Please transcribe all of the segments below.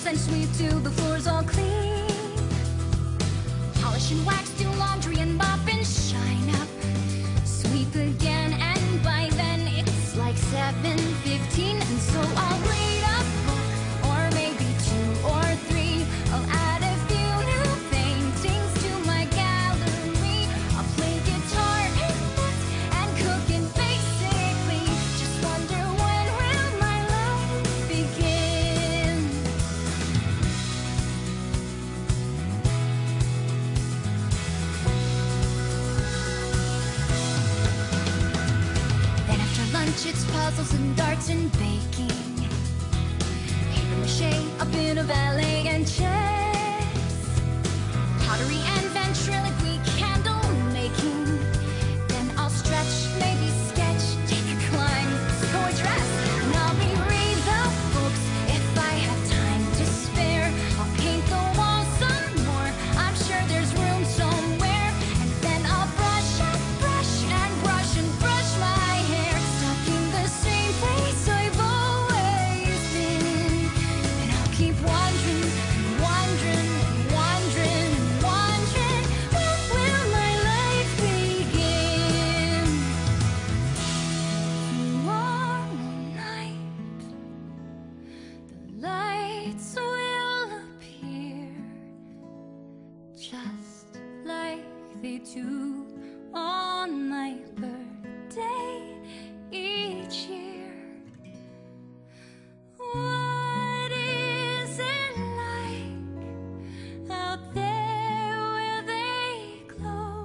and sweep till the floor's all clean. Polish and wax, do laundry and mop and shine up. Sweep again, and by then it's like 7:15, and so I'll read a book, or maybe 2 or 3. I'll add a few new paintings to my gallery. I'll play guitar and knit and cook, and basically just wonder, when will my life begin? Then after lunch it's puzzles and darts and baking, paper mache, a bit of ballet and chess, pottery and ventriloquy, candle making. Then I'll stretch, maybe sketch, take a climb, sew a dress, and I'll reread the books if I have time to spare. I'll paint the walls some more, I'm sure there's room somewhere. And then I'll brush and brush and brush and brush my hair, stuck in the same place I've always been. And I'll keep wandering and wandering and wandering and wandering. When will my life begin? Tomorrow night, the lights will appear, just like they do on my birthday each year. What is it like out there where they glow?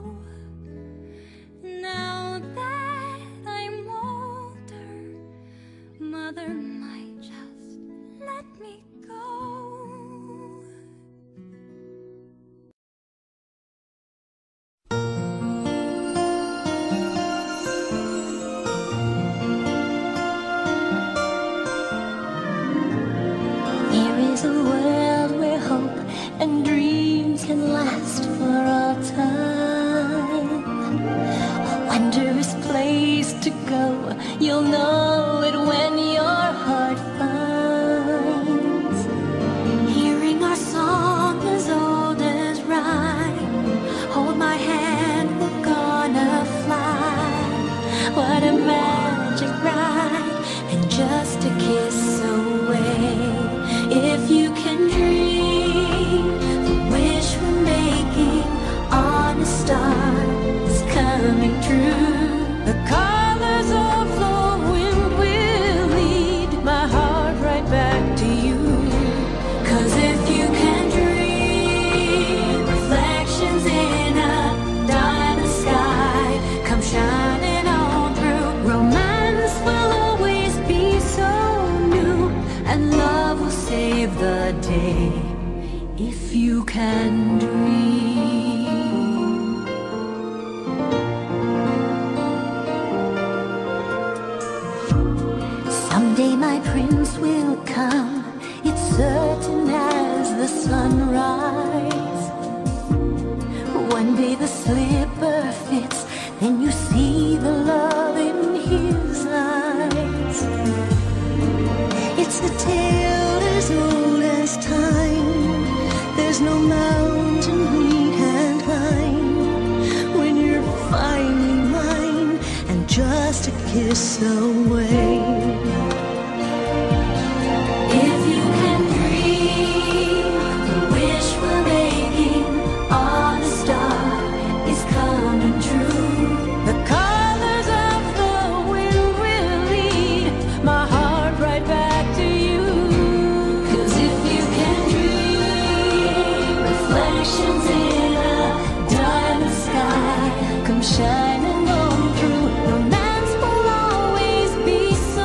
Now that I'm older, Mother might just let me go. Here is a world where hope and dreams can last for all time. A wondrous place to go, you'll know it when your heart finds. Hearing our song as old as rhyme, hold my hand, we're gonna fly. What a magic ride, and just a kiss away. If you can dream, the wish we're making on a star is coming true. The colors of the wind will lead my heart right back to you. 'Cause if you can dream, reflections in a diamond sky come shining on through. Romance will always be so new, and love will save the day if you can dream. Someday my prince will come, it's certain as the sunrise. One day the slipper fits, then you see the love in his eyes. It's a tale as old as time, there's no mountain we can't climb. When you're finally mine, and just a kiss away. If you can dream, the wish we're making on a star is coming true. The colors of the wind will lead my heart right back to you. 'Cause if you can dream, reflections in a diamond sky come shining on through. Romance will always be so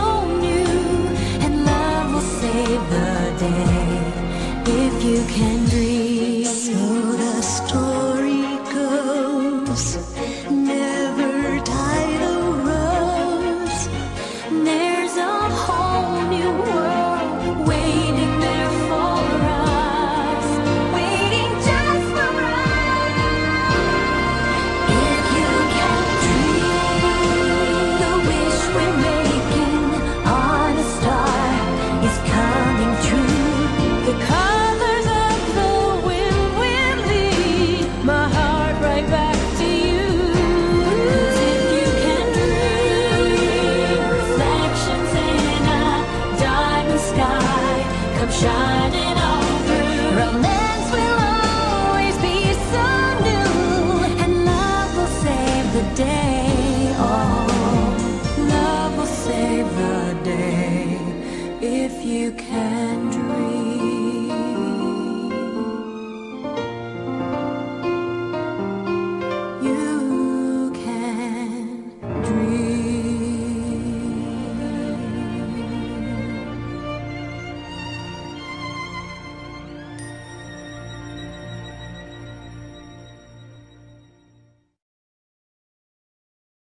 day. Oh, love will save the day if you can dream.